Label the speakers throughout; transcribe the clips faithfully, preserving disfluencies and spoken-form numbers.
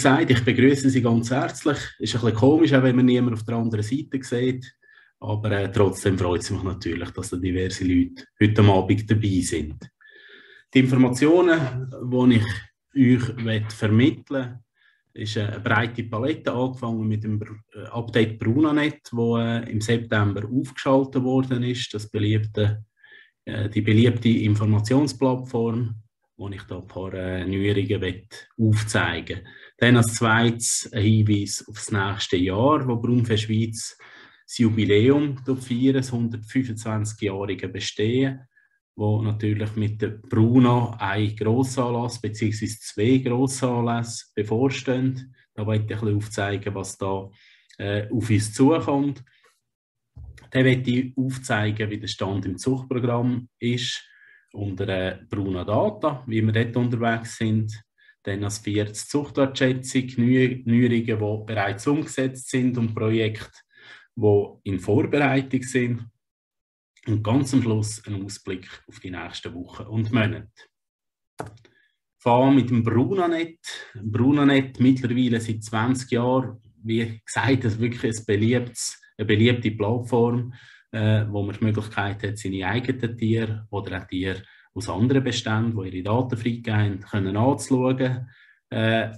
Speaker 1: gesagt, ich begrüße Sie ganz herzlich. Ist ein bisschen komisch, auch wenn man niemanden auf der anderen Seite sieht. Aber äh, trotzdem freut es mich natürlich, dass da diverse Leute heute Abend dabei sind. Die Informationen, die ich euch vermitteln will, ist eine breite Palette, angefangen mit dem Update Brunanet, das im September aufgeschaltet worden ist. Das beliebte, die beliebte Informationsplattform, wo ich da ein paar äh, Neuerungen aufzeigen will. Dann als zweites ein Hinweis auf das nächste Jahr, wo Braunfest Schweiz das Jubiläum feiert, das hundertfünfundzwanzigjährige Bestehen, wo natürlich mit der Bruna ein Grossanlass bzw. zwei Grossanlässe bevorstehen. Da möchte ich ein bisschen aufzeigen, was da äh, auf uns zukommt. Dann möchte ich aufzeigen, wie der Stand im Zuchtprogramm ist, unter äh, Bruna Data, wie wir dort unterwegs sind. Dann als viertes Zuchtwertschätzung, Neuerungen, die bereits umgesetzt sind und Projekte, die in Vorbereitung sind. Und ganz am Schluss ein Ausblick auf die nächsten Wochen und Monate. Fangen mit dem Brunanet. Brunanet mittlerweile seit zwanzig Jahren, wie gesagt, ist wirklich ein beliebtes, eine beliebte Plattform, äh, wo man die Möglichkeit hat, seine eigenen Tiere oder auch Tiere aus anderen Beständen, die ihre Daten freigeben können, anzuschauen. Äh,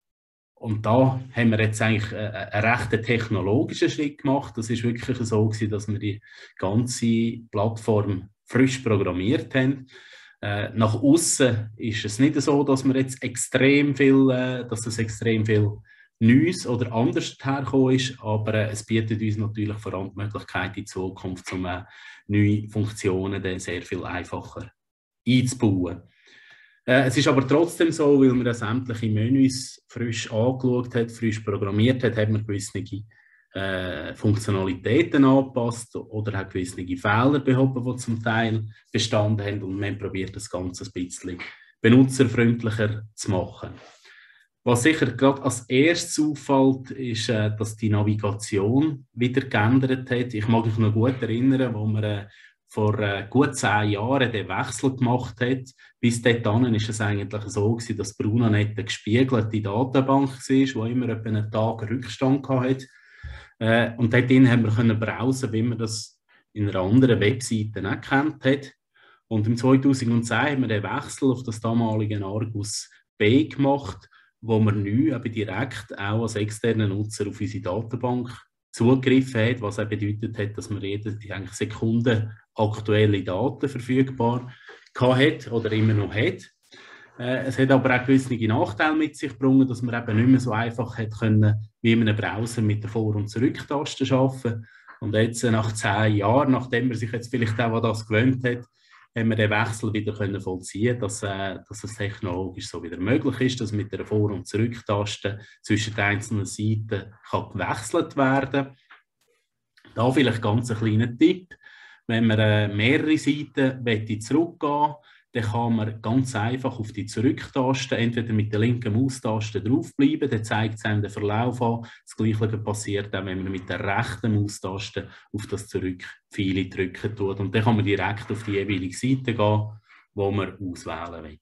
Speaker 1: Und da haben wir jetzt eigentlich einen recht technologischen Schritt gemacht. Das ist wirklich so gewesen, dass wir die ganze Plattform frisch programmiert haben. Äh, nach außen ist es nicht so, dass wir jetzt extrem viel, äh, dass es extrem viel Neues oder anders hergekommen ist, aber äh, es bietet uns natürlich vor allem die Möglichkeit in Zukunft, um äh, neue Funktionen dann sehr viel einfacher einzubauen. Es ist aber trotzdem so, weil man sämtliche Menüs frisch angeschaut hat, frisch programmiert hat, hat man gewisse äh, Funktionalitäten angepasst oder auch gewisse Fehler behoben, die zum Teil bestanden haben, und man probiert das Ganze ein bisschen benutzerfreundlicher zu machen. Was sicher gerade als erstes auffällt, ist, äh, dass die Navigation wieder geändert hat. Ich mag mich noch gut erinnern, wo wir äh, vor äh, gut zehn Jahren den Wechsel gemacht hat. Bis dahin war es eigentlich so gewesen, dass Brunanet eine gespiegelte Datenbank war, die immer etwa einen Tag Rückstand hatte. Äh, und dort haben wir können browsen, wie man das in einer anderen Webseite nicht gekannt hat. Und im zweitausendzehn haben wir den Wechsel auf das damalige Argus B gemacht, wo man neu eben direkt auch als externer Nutzer auf unsere Datenbank zugegriffen hat, was auch bedeutet hat, dass man jede eigentlich Sekunde aktuelle Daten verfügbar hat oder immer noch hat. Äh, es hat aber auch gewisse Nachteile mit sich gebracht, dass man eben nicht mehr so einfach hat können, wie in einem Browser mit der Vor- und Zurücktaste arbeiten. Und jetzt nach zehn Jahren, nachdem man sich jetzt vielleicht auch an das gewöhnt hat, haben wir den Wechsel wieder können vollziehen, dass, äh, dass es technologisch so wieder möglich ist, dass mit der Vor- und Zurücktaste zwischen den einzelnen Seiten kann gewechselt werden. Da vielleicht ganz ein kleiner Tipp. Wenn man äh, mehrere Seiten zurückgehen möchte, dann kann man ganz einfach auf die Zurücktaste entweder mit der linken Maustaste draufbleiben, dann zeigt es einem den Verlauf an. Das Gleiche passiert auch, wenn man mit der rechten Maustaste auf das Zurück-Pfeil drücken tut. Und dann kann man direkt auf die jeweilige Seite gehen, wo man auswählen will.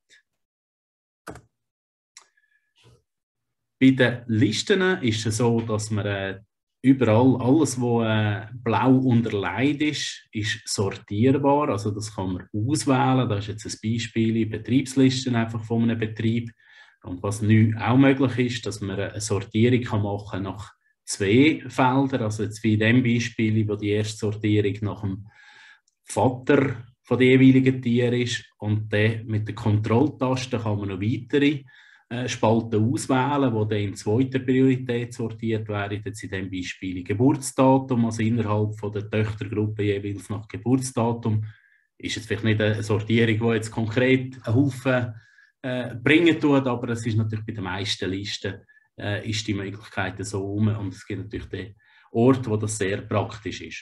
Speaker 1: Bei den Listen ist es so, dass man äh, überall, alles, was äh, blau unterlegt ist, ist sortierbar. Also das kann man auswählen. Das ist jetzt ein Beispiel in Betriebslisten einfach von einem Betrieb. Und was neu auch möglich ist, dass man eine Sortierung kann machen nach zwei Feldern. Also jetzt wie in dem Beispiel, wo die erste Sortierung nach dem Vater von den jeweiligen Tieren ist. Und dann mit der Kontrolltaste kann man noch weitere Spalten auswählen, die dann in zweiter Priorität sortiert werden. Jetzt in diesem Beispiel Geburtsdatum, also innerhalb von der Töchtergruppe jeweils nach Geburtsdatum. Ist jetzt vielleicht nicht eine Sortierung, die jetzt konkret einen Haufen äh, bringen tut, aber es ist natürlich bei den meisten Listen äh, ist die Möglichkeit so um, und es gibt natürlich den Ort, wo das sehr praktisch ist.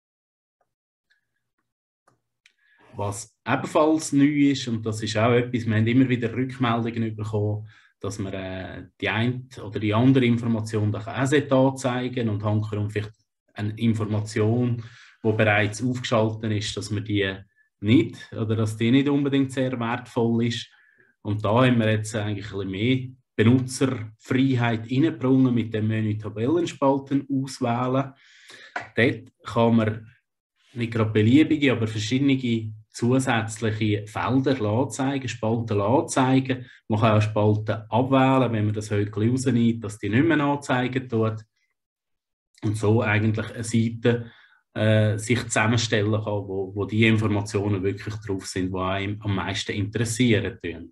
Speaker 1: Was ebenfalls neu ist, und das ist auch etwas, wir haben immer wieder Rückmeldungen bekommen, dass man äh, die eine oder die andere Information auch anzeigen und hankerum vielleicht eine Information, die bereits aufgeschaltet ist, dass man die nicht oder dass die nicht unbedingt sehr wertvoll ist. Und da haben wir jetzt eigentlich ein bisschen mehr Benutzerfreiheit reingebracht mit dem Menü Tabellenspalten auswählen. Dort kann man nicht gerade beliebige, aber verschiedene zusätzliche Felder anzeigen, Spalten anzeigen. Man kann auch Spalten abwählen, wenn man das Häkchen rausnimmt, dass die nicht mehr anzeigen tut. Und so eigentlich eine Seite äh, sich zusammenstellen kann, wo, wo die Informationen wirklich drauf sind, die einem am meisten interessieren tun.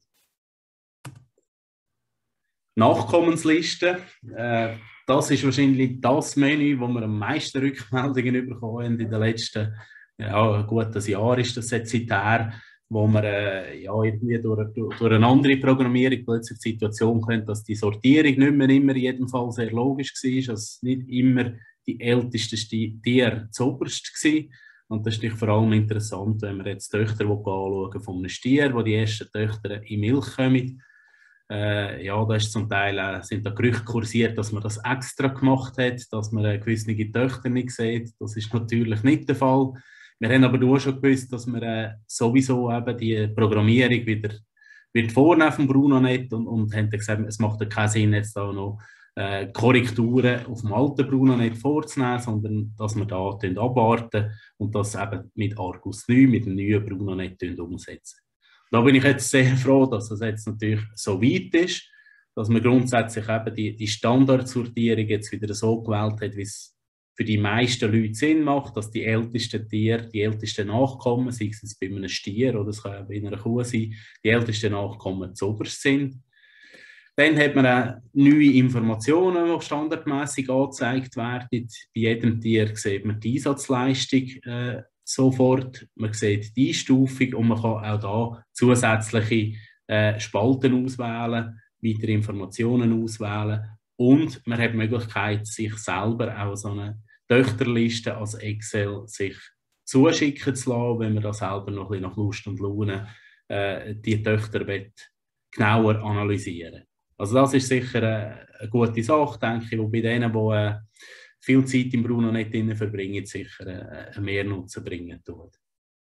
Speaker 1: Nachkommensliste. Äh, das ist wahrscheinlich das Menü, wo wir am meisten Rückmeldungen bekommen haben in den letzten, ja, gut, das Jahr ist das jetzt seither, wo wir äh, ja, irgendwie durch, durch, durch eine andere Programmierung plötzlich die Situation können, dass die Sortierung nicht mehr immer in jedem Fall sehr logisch war, dass nicht immer die ältesten Tiere zuoberst waren. Und das ist natürlich vor allem interessant, wenn wir jetzt Töchter anschauen von einem Stier, wo die ersten Töchter in Milch kommen. Äh, ja, da ist zum Teil äh, sind da Gerüchte kursiert, dass man das extra gemacht hat, dass man äh, gewisse Töchter nicht sieht. Das ist natürlich nicht der Fall. Wir haben aber auch schon gewusst, dass wir äh, sowieso eben die Programmierung wieder wird vornehmen vom BrunoNet und, und haben gesagt, es macht ja keinen Sinn, jetzt da noch äh, Korrekturen auf dem alten BrunoNet vorzunehmen, sondern dass wir da abwarten und das eben mit Argus neun, mit dem neuen BrunoNet umsetzen. Da bin ich jetzt sehr froh, dass das jetzt natürlich so weit ist, dass man grundsätzlich eben die, die Standardsortierung jetzt wieder so gewählt hat, wie es für die meisten Leute Sinn macht, dass die ältesten Tiere, die ältesten Nachkommen, sei es bei einem Stier oder es kann auch bei einer Kuh sein, die ältesten Nachkommen zuoberst sind. Dann hat man auch neue Informationen, die standardmäßig angezeigt werden. Bei jedem Tier sieht man die Einsatzleistung äh, sofort, man sieht die Einstufung und man kann auch da zusätzliche äh, Spalten auswählen, weitere Informationen auswählen und man hat die Möglichkeit, sich selber auch so eine Töchterliste als Excel sich zuschicken zu lassen, wenn man da selber noch ein bisschen nach Lust und Laune äh, die Töchter genauer analysieren will. Also das ist sicher eine, eine gute Sache, denke ich, wo bei denen, die äh, viel Zeit im BrunoNet verbringen, sicher äh, einen Mehrnutzen bringen tut.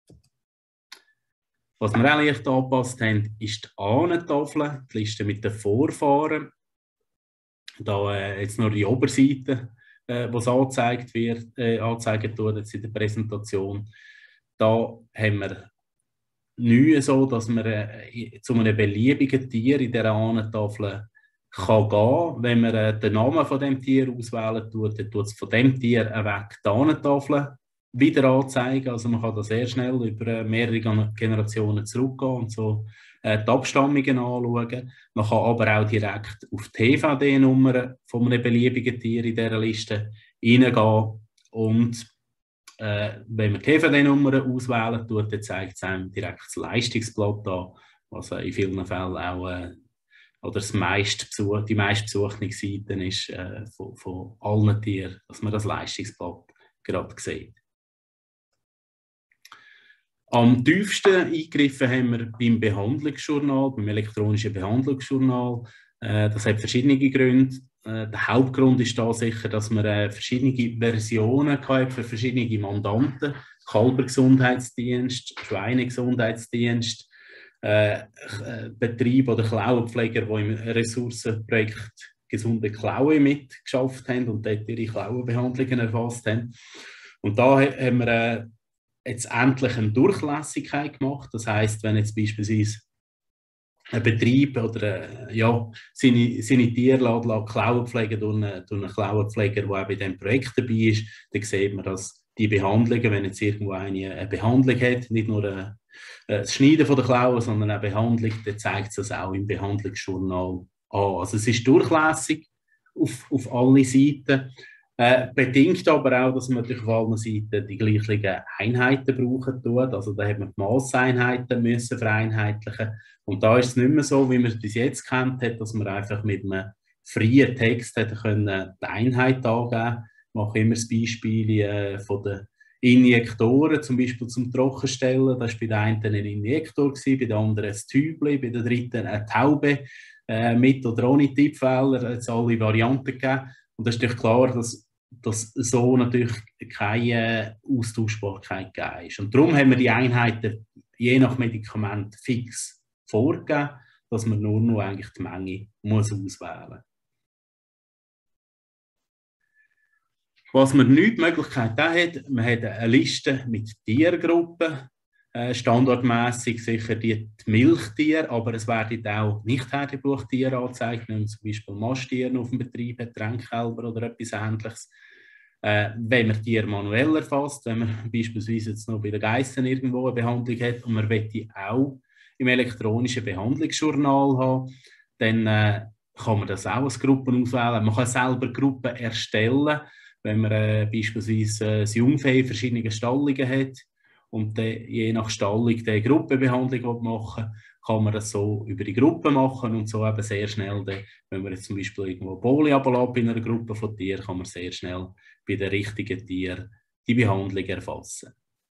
Speaker 1: Was wir auch leicht angepasst haben, ist die Ahnentafel, die Liste mit den Vorfahren. Da äh, jetzt nur die Oberseite, äh, wo es angezeigt wird, äh, angezeigt wird jetzt in der Präsentation. Da haben wir neu so, dass man äh, zu einem beliebigen Tier in dieser Ahnentafel kann gehen. Wenn man äh, den Namen von dem Tier auswählen tut, dann tut es von dem Tier weg die Ahnentafel wieder anzeigen. Also man kann da sehr schnell über äh, mehrere Generationen zurückgehen und so äh, die Abstammungen anschauen. Man kann aber auch direkt auf die T V D-Nummer von einem beliebigen Tier in dieser Liste reingehen und Äh, wenn man die T V D-Nummer auswählen tut, dann zeigt es einem direkt das Leistungsblatt an, was in vielen Fällen auch äh, oder das meist Besuch, die meistbesuchte Seite ist äh, von, von allen Tieren, dass man das Leistungsblatt gerade sieht. Am tiefsten eingegriffen haben wir beim Behandlungsjournal, beim elektronischen Behandlungsjournal. Äh, das hat verschiedene Gründe. Der Hauptgrund ist da sicher, dass wir äh, verschiedene Versionen hatten für verschiedene Mandanten. Kalbergesundheitsdienst, Schweinegesundheitsdienst, äh, Betriebe oder Klauenpfleger, die im Ressourcenprojekt Gesunde Klaue mitgeschafft haben und dort ihre Klauenbehandlungen erfasst haben. Und da haben wir äh, jetzt endlich eine Durchlässigkeit gemacht. Das heisst, wenn jetzt beispielsweise ein Betrieb oder äh, ja, seine, seine Tiere Klauenpflege durch einen, durch einen Klauenpfleger, der auch bei diesem Projekt dabei ist, dann sieht man, dass die Behandlungen, wenn jetzt irgendwo eine, eine Behandlung hat, nicht nur ein, das Schneiden von der Klauen, sondern eine Behandlung, dann zeigt es das auch im Behandlungsjournal an. Also es ist durchlässig auf, auf alle Seiten. Äh, bedingt aber auch, dass man natürlich auf allen Seiten die gleichen Einheiten brauchen tut. Also da hat man die Masseinheiten müssen vereinheitlichen. Und da ist es nicht mehr so, wie man es bis jetzt kennt hat, dass man einfach mit einem freien Text hätte können die Einheit angeben. Ich mache immer das Beispiel äh, von den Injektoren, zum Beispiel zum Trockenstellen. Das war bei der einen ein Injektor, bei der anderen ein Tübli, bei der dritten eine Taube, äh, mit oder ohne Tippfehler. Es hat alle Varianten gegeben. Und das ist natürlich klar, dass dass so natürlich keine Austauschbarkeit gegeben ist. Und darum haben wir die Einheiten je nach Medikament fix vorgegeben. dass man nur noch eigentlich die Menge muss auswählen muss. Was man nicht die Möglichkeit hat, man hat eine Liste mit Tiergruppen, äh, standardmäßig sicher die, die Milchtiere, aber es werden auch Nicht-Herdenbuchtiere angezeigt, wenn man zum Beispiel Masttiere auf dem Betrieb hat, Tränkkälber oder etwas Ähnliches. Äh, wenn man Tiere manuell erfasst, wenn man beispielsweise jetzt noch bei den Geissen irgendwo eine Behandlung hat und man möchte auch im elektronischen Behandlungsjournal haben, dann äh, kann man das auch als Gruppen auswählen. Man kann selber Gruppen erstellen, wenn man äh, beispielsweise äh, das Jungvieh in verschiedenen Stallungen hat und de, je nach Stallung die Gruppenbehandlung machen will, kann man das so über die Gruppe machen und so eben sehr schnell, de, wenn man jetzt zum Beispiel irgendwo Boli ablässt in einer Gruppe von Tieren, kann man sehr schnell bei den richtigen Tieren die Behandlung erfassen.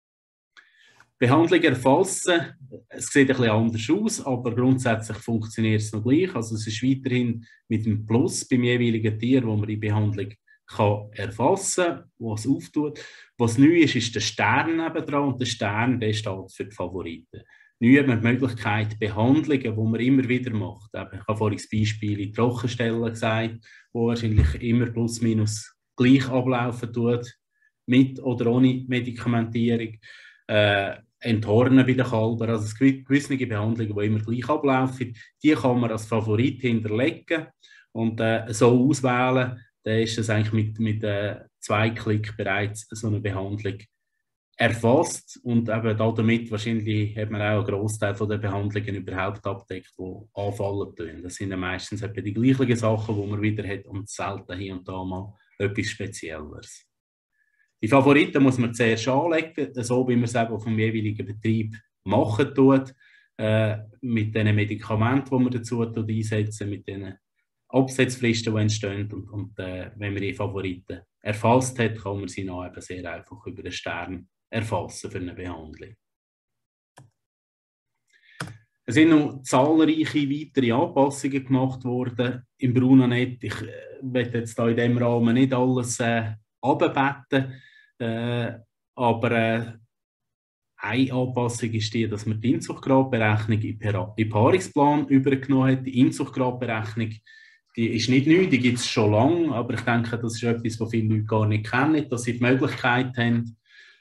Speaker 1: Behandlung erfassen, es sieht ein bisschen anders aus, aber grundsätzlich funktioniert es noch gleich. Also es ist weiterhin mit dem Plus beim jeweiligen Tier, wo man die Behandlung kann erfassen, was es auftut. Was neu ist, ist der Stern nebendran und der Stern, der steht für die Favoriten. Neu hat man die Möglichkeit, Behandlungen, die man immer wieder macht. Ich habe vorhin das Beispiel in Trockenstellen gesagt, wo wahrscheinlich immer plus minus gleich ablaufen tut, mit oder ohne Medikamentierung. Äh, Enthornen bei den Kälbern, also gewisse Behandlungen, die immer gleich ablaufen, die kann man als Favorit hinterlegen und äh, so auswählen. Dann ist das eigentlich mit, mit äh, zwei Klick bereits so eine Behandlung erfasst und eben damit wahrscheinlich hat man auch einen Grossteil der Behandlungen überhaupt abdeckt, die anfallen tun. Das sind ja meistens etwa die gleichen Sachen, die man wieder hat und selten hier und da mal etwas Spezielleres. Die Favoriten muss man zuerst anlegen, so wie man es eben auf dem jeweiligen Betrieb machen tut, äh, mit den Medikamenten, die man dazu einsetzen, mit den Absetzfristen, die entstehen. Und, und äh, wenn man die Favoriten erfasst hat, kann man sie dann eben sehr einfach über den Stern erfassen für eine Behandlung. Es sind noch zahlreiche weitere Anpassungen gemacht worden im Brunanet. Ich äh, werde jetzt da in diesem Rahmen nicht alles äh, runterbetten, äh, aber äh, eine Anpassung ist die, dass man die Inzuchtgradberechnung in den Paarungsplan übergenommen hat. Die Inzuchtgradberechnung, die ist nicht neu, die gibt es schon lange, aber ich denke, das ist etwas, was viele Leute gar nicht kennen, dass sie die Möglichkeit haben,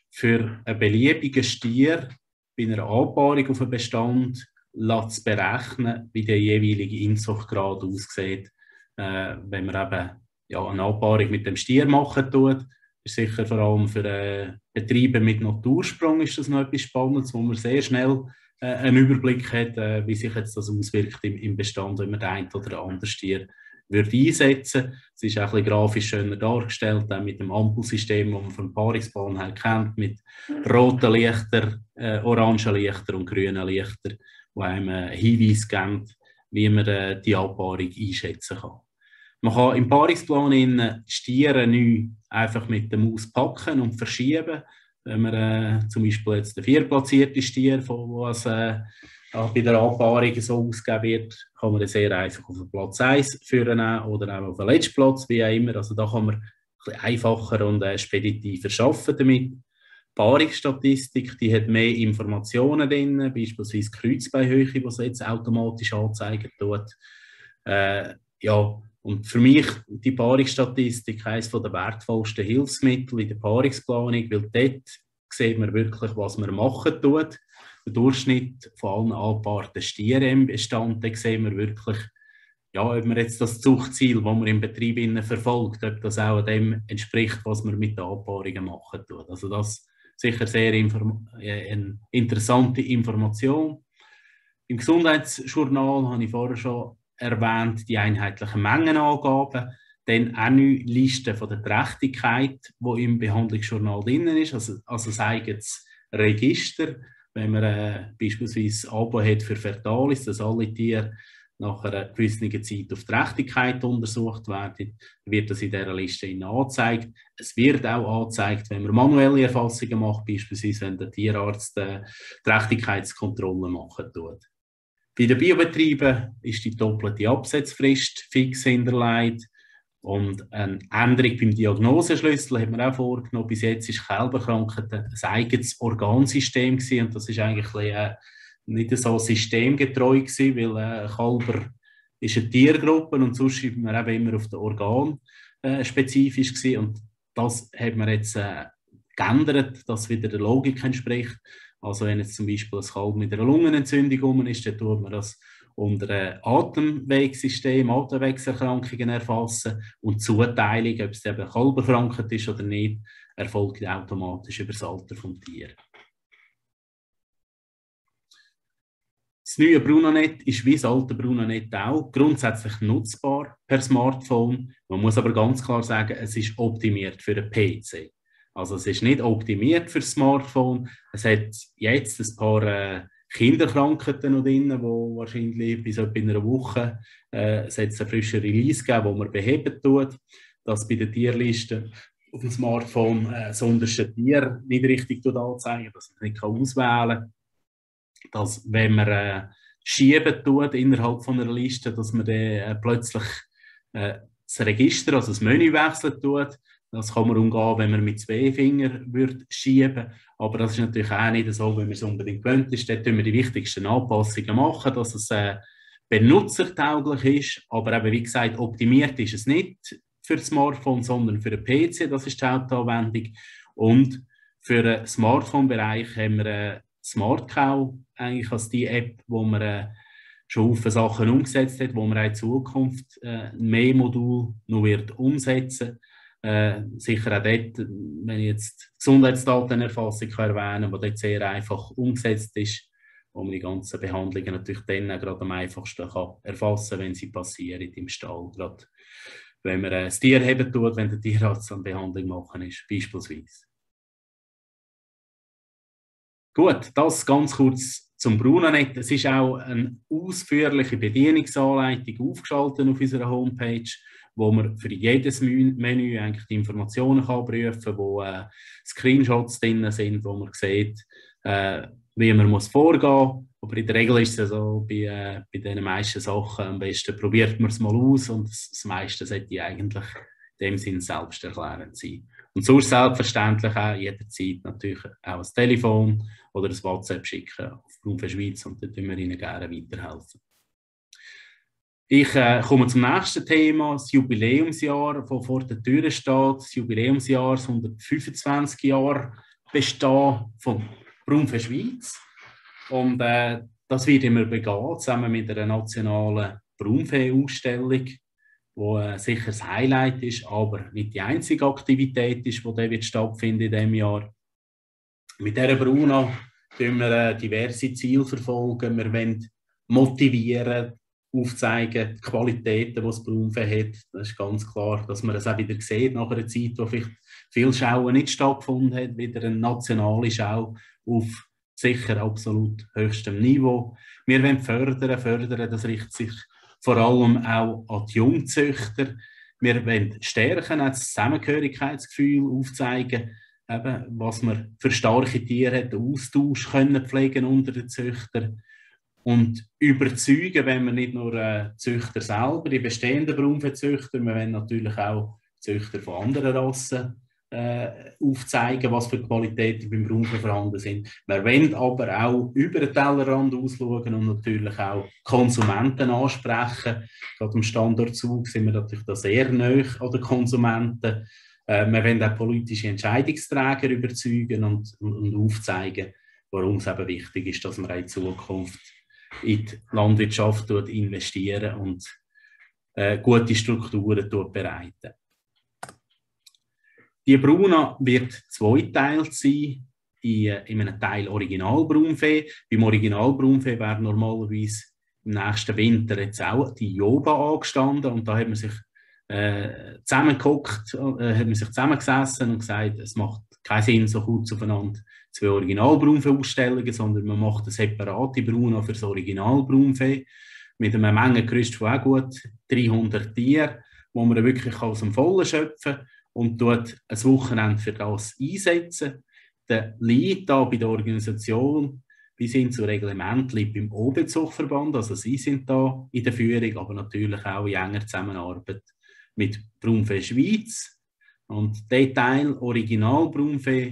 Speaker 1: für einen beliebigen Stier bei einer Anpaarung auf einen Bestand zu berechnen, wie der jeweilige Inzuchtgrad aussieht, äh, wenn man eben ja, eine Anpaarung mit dem Stier machen tut. Ist sicher vor allem für äh, Betriebe mit Natursprung ist das noch etwas Spannendes, wo man sehr schnell äh, einen Überblick hat, äh, wie sich jetzt das auswirkt im, im Bestand, wenn man den einen oder anderen Stier würde einsetzen. Es ist auch ein bisschen grafisch schöner dargestellt, auch mit dem Ampelsystem, das man vom Paarungsplan her kennt, mit roten Lichtern, äh, orangen Lichtern und grünen Lichtern, die einem einen Hinweis geben, wie man äh, die Anpaarung einschätzen kann. Man kann im Paarungsplan in Stiere neu einfach mit der Maus packen und verschieben. Wenn man äh, zum Beispiel jetzt den vierplatzierten Stier, was äh, bei der Anpaarung so ausgegeben wird, kann man sehr einfach auf den Platz eins führen oder auch auf den letzten Platz, wie auch immer. Also da kann man ein bisschen einfacher und äh, speditiver arbeiten damit. Die Paarungsstatistik, die hat mehr Informationen drin, beispielsweise die Kreuzbeinhöhe, die es jetzt automatisch anzeigen tut. Äh, ja, und für mich die Paarungsstatistik eines der wertvollsten Hilfsmittel in der Paarungsplanung, weil dort sieht man wirklich, was man machen tut. Der Durchschnitt von allen angepaarten Stieren im Bestand, da sehen wir wirklich, ja, ob man jetzt das Zuchtziel, das man im Betrieb verfolgt, ob das auch dem entspricht, was man mit den Anpaarungen machen tut. Also das ist sicher sehr inform äh, eine interessante Information. Im Gesundheitsjournal habe ich vorher schon erwähnt, die einheitlichen Mengenangaben, dann auch eine Liste von der Trächtigkeit, die im Behandlungsjournal drin ist, also, also ein eigenes Register, wenn man äh, beispielsweise Abo hat für Fertalis, dass alle Tiere nach einer gewissen Zeit auf Trächtigkeit untersucht werden, wird das in dieser Liste angezeigt. Es wird auch angezeigt, wenn man manuelle Erfassungen macht, beispielsweise wenn der Tierarzt äh, Trächtigkeitskontrollen machen tut. Bei den Biobetrieben ist die doppelte Absetzfrist fix hinterlegt und eine Änderung beim Diagnoseschlüssel hat man auch vorgenommen. Bis jetzt war Kälberkrankheit ein eigenes Organsystem gewesen, und das ist eigentlich ein, nicht so systemgetreu gewesen, weil äh, Kälber ist eine Tiergruppe und sonst schreibt man eben immer auf den Organ äh, spezifisch gewesen. Und das hat man jetzt äh, geändert, dass wieder der Logik entspricht. Also wenn jetzt zum Beispiel ein Kalb mit einer Lungenentzündung rum ist, dann tut man das unter einem Atemwegssystem, Atemwegserkrankungen erfassen und die Zuteilung, ob es eben kalberkrankheit ist oder nicht, erfolgt automatisch über das Alter des Tieres. Das neue Brunanet ist wie das alte Brunanet auch grundsätzlich nutzbar per Smartphone. Man muss aber ganz klar sagen, es ist optimiert für einen P C. Also es ist nicht optimiert für das Smartphone. Es hat jetzt ein paar äh, Kinderkrankheiten noch drin, die wahrscheinlich bis etwa in einer Woche äh, es hat eine frische Release geben, wo man beheben tut, dass bei der Tierliste auf dem Smartphone äh, das unterste Tier nicht richtig anzeigen, dass man nicht auswählen kann. Dass, wenn man äh, schieben tut innerhalb von einer Liste, dass man dann äh, plötzlich äh, das Register, also das Menü wechseln tut. Das kann man umgehen, wenn man mit zwei Fingern würde schieben. Aber das ist natürlich auch nicht so, wenn man es unbedingt gewöhnt ist. Dort müssen wir die wichtigsten Anpassungen machen, dass es äh, benutzertauglich ist. Aber eben, wie gesagt, optimiert ist es nicht für das Smartphone, sondern für den P C. Das ist die Hauptanwendung. Und für den Smartphone-Bereich haben wir äh, SmartCow eigentlich als die App, wo man äh, schon viele Sachen umgesetzt hat, wo man in Zukunft äh, mehr Module noch wird umsetzen. Äh, sicher auch dort, wenn ich jetzt Gesundheitsdatenerfassung erwähne, die dort sehr einfach umgesetzt ist, wo man die ganzen Behandlungen natürlich dann auch gerade am einfachsten kann erfassen kann, wenn sie passieren im Stall. Gerade wenn man äh, das Tier heben tut, wenn der Tierarzt eine Behandlung machen ist, beispielsweise. Gut, das ganz kurz zum Brunanet. Es ist auch eine ausführliche Bedienungsanleitung aufgeschaltet auf unserer Homepage, wo man für jedes Menü eigentlich die Informationen kann prüfen kann, wo äh, Screenshots drin sind, wo man sieht, äh, wie man muss vorgehen muss. Aber in der Regel ist es so, bei, äh, bei den meisten Sachen am besten probiert man es mal aus und das, das meiste sollte eigentlich in dem Sinn selbsterklärend sein. Und sonst selbstverständlich auch jederzeit natürlich auch ein Telefon oder ein WhatsApp schicken auf Braunfäh Schweiz und dann tun wir Ihnen gerne weiterhelfen. Ich äh, komme zum nächsten Thema, das Jubiläumsjahr, das vor der Tür steht. Das Jubiläumsjahr, das hundertfünfundzwanzig Jahre Bestehen von Braunfäh Schweiz. Und äh, das wird immer begehen, zusammen mit einer nationalen Braunfäh-Ausstellung, wo äh, sicher das Highlight ist, aber nicht die einzige Aktivität ist, die wird stattfinden in diesem Jahr. Mit dieser Bruna verfolgen wir äh, diverse Ziele verfolgen. Wir wollen motivieren, aufzeigen, die Qualitäten, die das Braunfäh hat. Das ist ganz klar, dass man es auch wieder sieht, nach einer Zeit, wo vielleicht viele Schauen nicht stattgefunden hat, wieder eine nationale Schau auf sicher absolut höchstem Niveau. Wir wollen fördern, fördern, das richtet sich vor allem auch an die Jungzüchter. Wir wollen stärken, das Zusammengehörigkeitsgefühl aufzeigen, eben, was man für starke Tiere hat, den Austausch können pflegen unter den Züchtern und überzeugen, wenn wir nicht nur äh, Züchter selber, die bestehenden Braunfäh-Züchter, wir wollen natürlich auch Züchter von anderen Rassen äh, aufzeigen, was für Qualitäten beim Braunfäh vorhanden sind. Wir wollen aber auch über den Tellerrand ausschauen und natürlich auch Konsumenten ansprechen. Gerade am Standort Zug sind wir natürlich da sehr nahe an den Konsumenten. Äh, wir wollen auch politische Entscheidungsträger überzeugen und, und, und aufzeigen, warum es eben wichtig ist, dass wir in Zukunft in die Landwirtschaft investieren und äh, gute Strukturen bereiten. Die Bruna wird zweiteilt sein, in, in einem Teil Original-Braunfäh. Beim Original-Braunfäh wäre normalerweise im nächsten Winter jetzt auch die Joba angestanden und da hat man sich äh, zusammengeguckt, äh, hat man sich zusammengesessen und gesagt, es macht keinen Sinn, so kurz aufeinander zwei Original-Braunfäh-Ausstellungen, sondern man macht eine separate Bruna für das Original-Braunfäh mit einer Mengengerüst von auch gut dreihundert Tieren, wo man wirklich aus dem Vollen schöpfen kann und dort ein Wochenende für das einsetzen. Der liegt da bei der Organisation bis hin zu Reglement liegt beim O B Zuchtverband, also sie sind da in der Führung, aber natürlich auch in enger Zusammenarbeit mit Braunfäh Schweiz. Und der Teil Original Braunfäh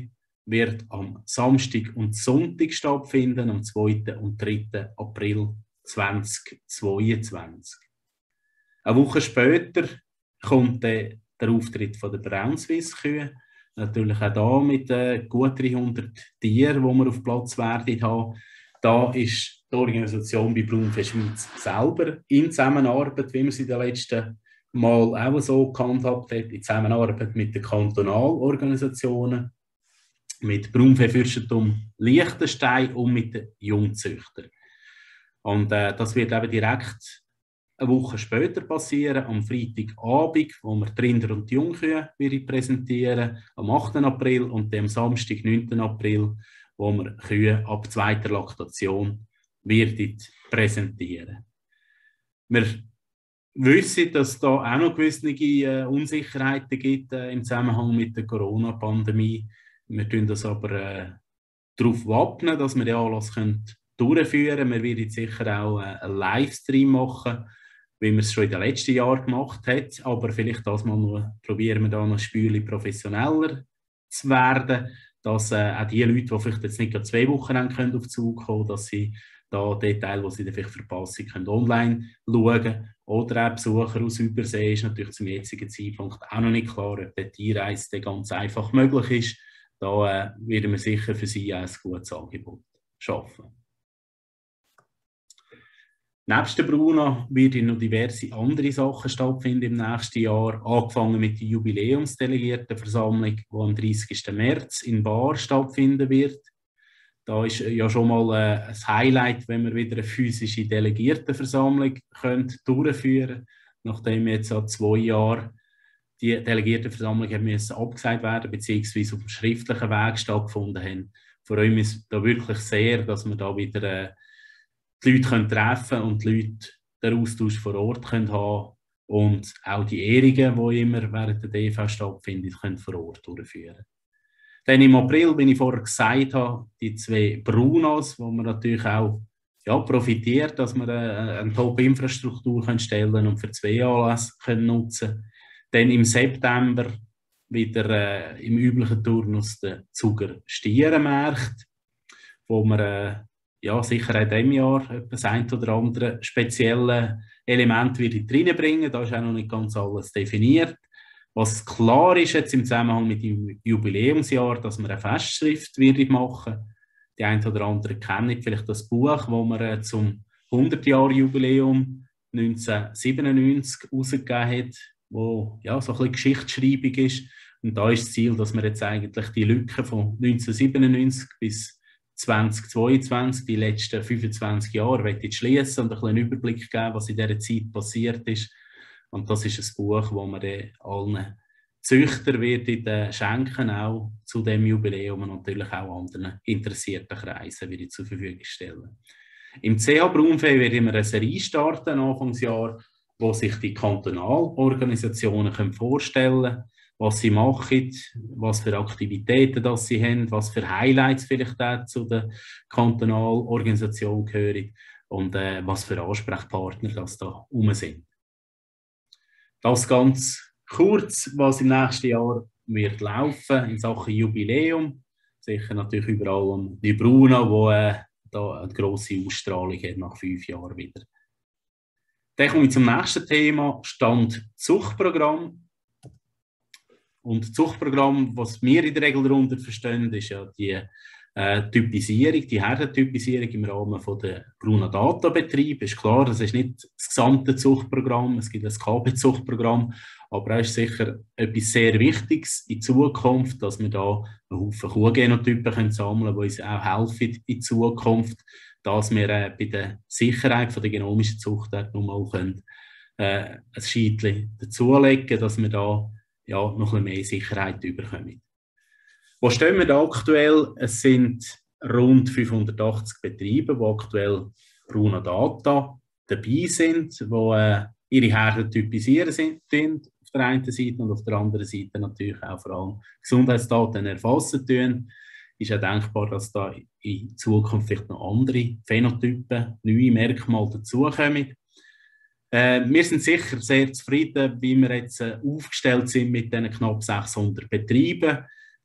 Speaker 1: wird am Samstag und Sonntag stattfinden, am zweiten und dritten April zweitausendzweiundzwanzig. Eine Woche später kommt der, der Auftritt von der Braunschweig-Kühe. Natürlich auch da mit äh, gut dreihundert Tieren, die wir auf Platz werden haben. Da ist die Organisation bei Braunvieh Schweiz selber in Zusammenarbeit, wie wir sie in den letzten Mal auch so gehandhabt hat, in Zusammenarbeit mit den Kantonalorganisationen, mit Braunvieh-Fürstentum Liechtenstein und mit den Jungzüchtern. Und äh, das wird eben direkt eine Woche später passieren, am Freitagabend, wo wir die Rinder und die Jungkühe präsentieren, am achten April und am Samstag, neunten April, wo wir Kühe ab zweiter Laktation werden präsentieren. Wir wissen, dass es da auch noch gewisse äh, Unsicherheiten gibt äh, im Zusammenhang mit der Corona-Pandemie. Wir tun das aber äh, darauf wappnen, dass wir den Anlass können durchführen können. Wir werden sicher auch äh, einen Livestream machen, wie wir es schon in den letzten Jahren gemacht haben. Aber vielleicht das mal noch, probieren wir da noch ein Spürchen professioneller zu werden, dass äh, auch die Leute, die vielleicht jetzt nicht gerade zwei Wochen haben, können auf den Zug kommen, dass sie da Details, die sie dann vielleicht verpassen, können online schauen. Oder auch Besucher aus Übersee ist natürlich zum jetzigen Zeitpunkt auch noch nicht klar, ob die Einreise ganz einfach möglich ist. Da äh, werden wir sicher für sie auch ein gutes Angebot schaffen. Nebst der Bruna werden noch diverse andere Sachen stattfinden im nächsten Jahr, angefangen mit der Jubiläumsdelegiertenversammlung, die am dreißigsten März in Baar stattfinden wird. Da ist ja schon mal äh, ein Highlight, wenn wir wieder eine physische Delegiertenversammlung können durchführen können, nachdem jetzt seit zwei Jahren die Delegiertenversammlung müssen abgesagt werden, beziehungsweise auf dem schriftlichen Weg stattgefunden haben. Vor allem ist da wirklich sehr, dass wir da wieder äh, die Leute können treffen und die Leute den Austausch vor Ort können haben und auch die Ehrungen, die immer während der D V stattfinden, können vor Ort durchführen. Dann im April, wie ich vorher gesagt habe, die zwei Brunos, wo man natürlich auch ja, profitiert, dass wir eine, eine Top-Infrastruktur stellen können und für zwei Anlässe können nutzen. Dann im September wieder äh, im üblichen Turnus der Zuger Stierenmarkt, wo wir äh, ja, sicher in diesem Jahr das ein oder andere spezielle Element wieder reinbringen. Da ist auch noch nicht ganz alles definiert. Was klar ist jetzt im Zusammenhang mit dem Jubiläumsjahr, dass wir eine Festschrift machen. Die einen oder anderen kennen vielleicht das Buch, das wir zum hundert-Jahr-Jubiläum neunzehnhundertsiebenundneunzig herausgegeben hat, wo ja, so ein bisschen Geschichtsschreibung ist. Und da ist das Ziel, dass wir jetzt eigentlich die Lücke von neunzehnhundertsiebenundneunzig bis zweitausendzweiundzwanzig, die letzten fünfundzwanzig Jahre, schließen und ein bisschen einen Überblick geben, was in dieser Zeit passiert ist. Und das ist ein Buch, das wir allen Züchtern werden schenken, auch zu dem Jubiläum und natürlich auch anderen interessierten Kreisen wieder zur Verfügung stellen. Im C H Braunvieh werden wir eine Serie starten, Anfangsjahr, wo sich die Kantonalorganisationen vorstellen können, was sie machen, was für Aktivitäten das sie haben, was für Highlights vielleicht auch zu der Kantonalorganisation gehören und äh, was für Ansprechpartner das da rum sind. Das ganz kurz, was im nächsten Jahr wird laufen in Sachen Jubiläum. Sicher natürlich überall um die Bruna, wo äh, da eine grosse Ausstrahlung hat nach fünf Jahren wieder. Dann komme ich zum nächsten Thema, Stand-Zuchtprogramm. Und Zuchtprogramm, was wir in der Regel darunter verstehen, ist ja die äh, Typisierung, die Herdentypisierung im Rahmen von der Bruna Data-Betrieb. Ist klar, das ist nicht das gesamte Zuchtprogramm, es gibt ein K B-Zuchtprogramm, aber es ist sicher etwas sehr Wichtiges in Zukunft, dass wir da einen Haufen Kuhgenotypen können sammeln können, die uns auch helfen in Zukunft, dass wir äh, bei der Sicherheit von der genomischen Zucht nochmal können, äh, ein Scheitchen dazulegen, dass wir da ja, noch ein bisschen mehr Sicherheit bekommen. Wo stehen wir da aktuell? Es sind rund fünfhundertachtzig Betriebe, die aktuell Bruna Data dabei sind, die äh, ihre Herden typisieren sind, auf der einen Seite und auf der anderen Seite natürlich auch vor allem Gesundheitsdaten erfassen tun. Ist ja denkbar, dass da in Zukunft vielleicht noch andere Phänotypen, neue Merkmale dazukommen. Äh, wir sind sicher sehr zufrieden, wie wir jetzt äh, aufgestellt sind mit diesen knapp sechshundert Betrieben.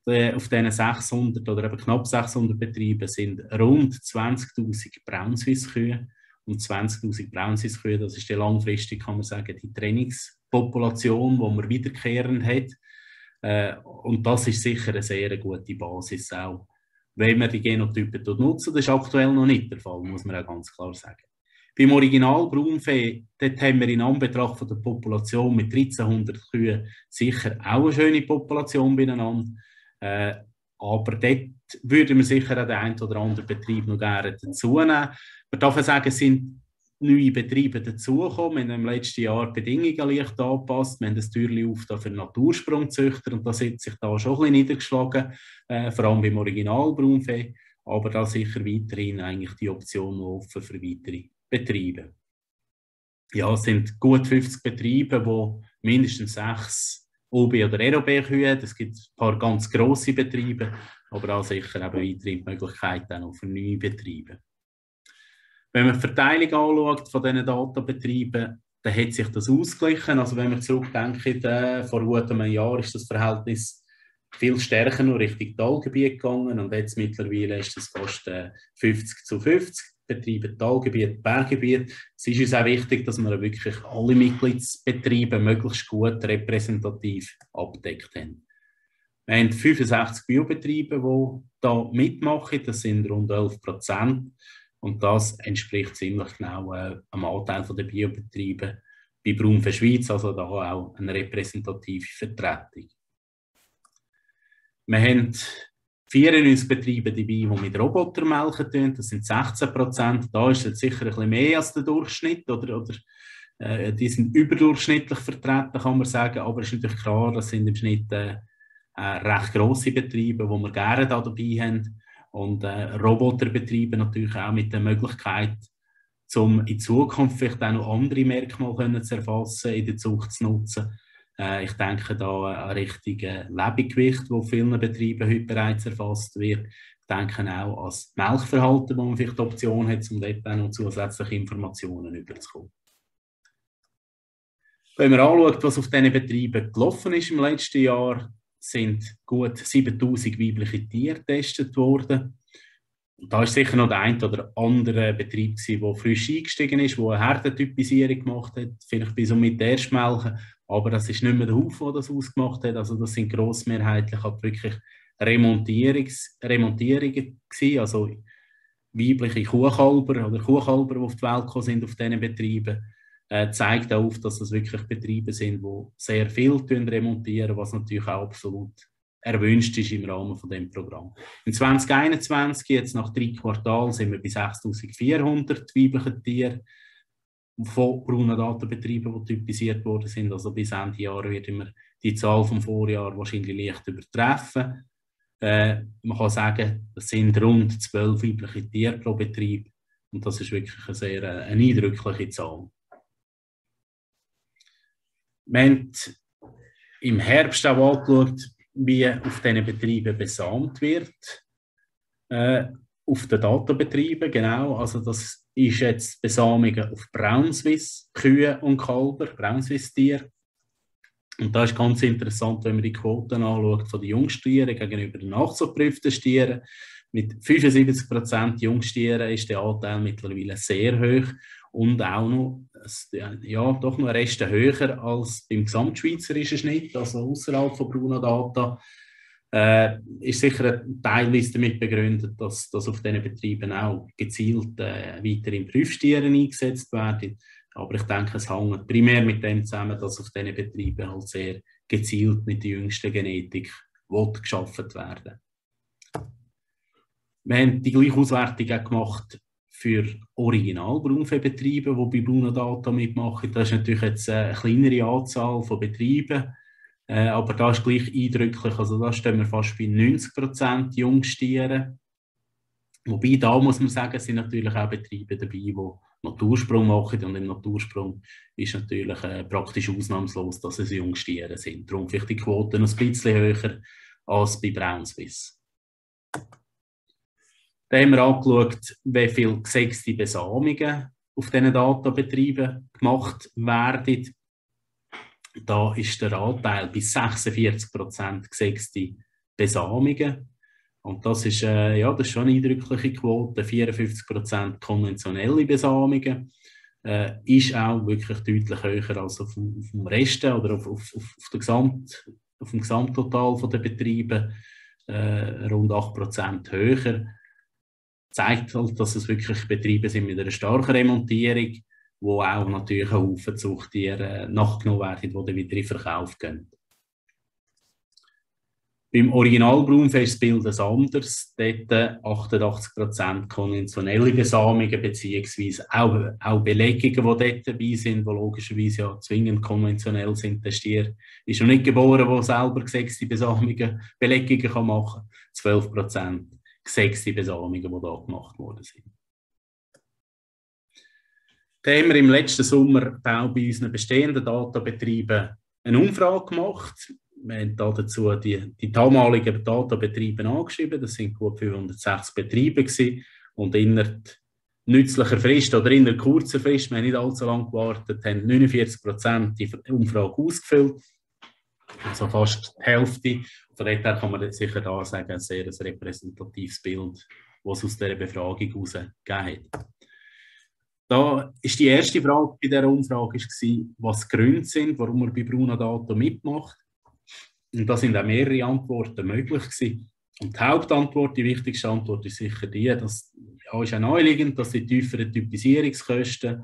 Speaker 1: auf diesen sechshundert oder eben knapp sechshundert Betrieben sind rund zwanzigtausend Braunswiss-Kühe. Und zwanzigtausend Braunswiss-Kühe, das ist die langfristig, kann man sagen, die Trainingspopulation, die man wiederkehrend hat. Äh, und das ist sicher eine sehr gute Basis, auch wenn man die Genotypen nutzen. Das ist aktuell noch nicht der Fall, muss man auch ganz klar sagen. Beim Original Braunvieh, dort haben wir in Anbetracht von der Population mit dreizehnhundert Kühen sicher auch eine schöne Population beieinander. Äh, aber dort würden wir sicher an den einen oder anderen Betrieb noch gerne dazu nehmen. Man darf sagen, es sind neue Betriebe dazugekommen. Wir haben im letzten Jahr die Bedingungen leicht angepasst. Wir haben das Türchen auf für Natursprungzüchter und das hat sich da schon ein bisschen niedergeschlagen, äh, vor allem beim Original Braunvieh. Aber da sicher weiterhin eigentlich die Option offen für weitere Betriebe. Ja, es sind gut fünfzig Betriebe, die mindestens sechs O B- oder R O B-Kühe, es gibt ein paar ganz grosse Betriebe, aber auch sicher eben weitere Möglichkeiten auch für neue Betriebe. Wenn man die Verteilung anschaut von diesen Datenbetrieben, dann hat sich das ausgeglichen. Also wenn wir zurückdenken, äh, vor gut einem Jahr ist das Verhältnis viel stärker noch Richtung Talgebiet gegangen und jetzt mittlerweile ist das fast äh, fünfzig zu fünfzig. Betriebe, Talgebiet, Berggebiet. Es ist uns auch wichtig, dass wir wirklich alle Mitgliedsbetriebe möglichst gut repräsentativ abgedeckt haben. Wir haben fünfundsechzig Biobetriebe, die da mitmachen. Das sind rund elf Prozent. Und das entspricht ziemlich genau äh, am Anteil der Biobetriebe bei Braunvieh Schweiz, also da auch eine repräsentative Vertretung. Wir haben vierundneunzig Betriebe dabei, die mit Robotern melken, das sind sechzehn Prozent. Da ist es sicher ein bisschen mehr als der Durchschnitt, oder, oder äh, die sind überdurchschnittlich vertreten, kann man sagen, aber es ist natürlich klar, das sind im Schnitt äh, äh, recht grosse Betriebe, die wir gerne da dabei haben. Und äh, Roboterbetriebe natürlich auch mit der Möglichkeit, um in Zukunft vielleicht auch noch andere Merkmale können zu erfassen, in der Zucht zu nutzen. Äh, ich denke da an richtige Lebengewicht, das vielen Betrieben heute bereits erfasst wird. Ich denke auch an das Melkverhalten, wo man vielleicht die Option hat, um dort auch noch zusätzliche Informationen überzukommen. Wenn man anschaut, was auf diesen Betrieben gelaufen ist im letzten Jahr, sind gut siebentausend weibliche Tiere getestet worden. Da war sicher noch der ein oder andere Betrieb, der frisch eingestiegen ist, der eine Herdentypisierung gemacht hat, vielleicht bis und mit der Erstmelken. Aber das ist nicht mehr der Haufen, der das ausgemacht hat. Also das sind grossmehrheitlich halt wirklich Remontierungs Remontierungen gewesen, also weibliche Kuhkalber oder Kuhkalber, die auf die Welt gekommen sind auf diesen Betrieben. Äh, zeigt auch auf, dass das wirklich Betriebe sind, die sehr viel remontieren, was natürlich auch absolut erwünscht ist im Rahmen von dem Programm. In zwanzig einundzwanzig, jetzt nach drei Quartalen, sind wir bei sechstausendvierhundert weiblichen Tieren von braunen Datenbetrieben, die typisiert worden sind. Also bis Ende Jahr werden wir die Zahl vom Vorjahr wahrscheinlich leicht übertreffen. Äh, man kann sagen, es sind rund zwölf weibliche Tiere pro Betrieb und das ist wirklich eine sehr eine eindrückliche Zahl. Wir haben im Herbst auch angeschaut, wie auf diesen Betrieben besamt wird. Äh, auf den Datenbetrieben, genau. Also das ist jetzt Besamungen auf Braunswiss, Kühe und Kälber, Braunswiss-Tiere. Und da ist ganz interessant, wenn man die Quoten anschaut von den Jungstieren gegenüber den nachzugeprüften Stieren. Mit fünfundsiebzig Prozent Jungstieren ist der Anteil mittlerweile sehr hoch und auch noch, ja, doch noch ein Rest höher als beim gesamtschweizerischen Schnitt, also außerhalb von Brunodata. Äh, ist sicher teilweise damit begründet, dass, dass auf diesen Betrieben auch gezielt äh, weitere Prüfstiere eingesetzt werden. Aber ich denke, es hängt primär mit dem zusammen, dass auf diesen Betrieben halt sehr gezielt mit der jüngsten Genetik geschaffen werden. Wir haben die gleiche Auswertung auch gemacht für Original-Braunviehbetriebe, die bei Brunodata mitmachen. Das ist natürlich jetzt eine kleinere Anzahl von Betrieben, äh, aber da ist gleich eindrücklich. Also da stehen wir fast bei neunzig Prozent Jungstiere. Wobei da muss man sagen, es sind natürlich auch Betriebe dabei, die Natursprung machen. Und im Natursprung ist natürlich äh, praktisch ausnahmslos, dass es Jungstiere sind. Darum vielleicht die Quoten ein bisschen höher als bei Braunswiss. Dann haben wir angeschaut, wie viele gesexte Besamungen auf diesen Datenbetrieben gemacht werden. Da ist der Anteil bis sechsundvierzig Prozent gesexte Besamungen. Und das ist, äh, ja, das ist schon eine eindrückliche Quote, vierundfünfzig Prozent konventionelle Besamungen. Äh, ist auch wirklich deutlich höher als auf, auf dem Rest oder auf, auf, auf, der Gesamt, auf dem Gesamttotal der Betriebe, äh, rund acht Prozent höher. Zeigt halt, dass es wirklich Betriebe sind mit einer starken Remontierung, wo auch natürlich ein Haufen Zuchttiere nachgenommen werden, die dann wieder in Verkauf gehen. Beim Originalbraunfisch ist das Bild anders. Dort achtundachtzig Prozent konventionelle Besamungen, beziehungsweise auch, auch Belegungen, die dort dabei sind, die logischerweise ja zwingend konventionell sind. Der Stier ist noch nicht geboren, der selber gesexte Besamungen, Belegungen machen kann. zwölf Prozent gesexte Besamungen, die da gemacht worden sind. Da haben wir im letzten Sommer bei unseren bestehenden Databetrieben eine Umfrage gemacht. Wir haben dazu die, die damaligen Databetriebe angeschrieben. Das sind gut fünfhundertsechs Betriebe gewesen. Und innerhalb nützlicher Frist oder innerhalb kurzer Frist, wir haben nicht allzu lange gewartet, haben neunundvierzig Prozent die Umfrage ausgefüllt. Also fast die Hälfte. Von daher kann man sicher da sagen, ein sehr repräsentatives Bild, was es aus dieser Befragung herausgegeben hat. Da ist die erste Frage bei dieser Umfrage war, was die Gründe sind, warum man bei Brunadato mitmacht. Und da sind auch mehrere Antworten möglich gewesen. Und die Hauptantwort, die wichtigste Antwort ist sicher die, dass ja, ist auch naheliegend, dass die tieferen Typisierungskosten